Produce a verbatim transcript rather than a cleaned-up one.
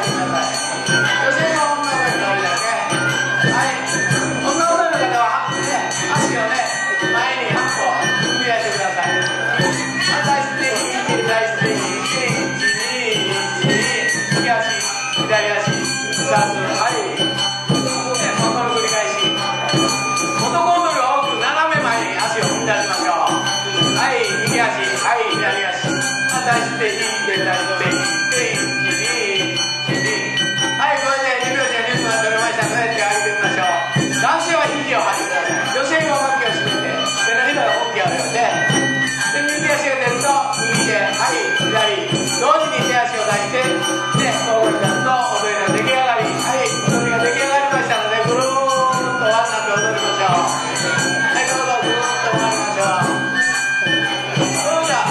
ってください。女性は女の子に乗るだけ。はい、女の子の方は、ね、足をね前にはっぽ踏み出してください。反対して右手左して右手いちにいちに右足左足ふたつ、はい、ね、この繰り返し。男踊りは多く斜め前に足を踏み出しましょう。はい、右足、はい、左足反対して右手左して右手いちにいちに、はい、これでにびょうじでリズムが取れましたので手を上げてみましょう。男性は肘を張ってください。女性は脇を締めて手のひらが大きくあるようで、で右足が出ると右手、はい左同時に手足を出してで交互に出すと踊りの出来上がり。はい、踊りが出来上がりましたのでぐるーっと輪になって踊りましょう。はい、どうぞぐるーっと回りましょう。そうだ。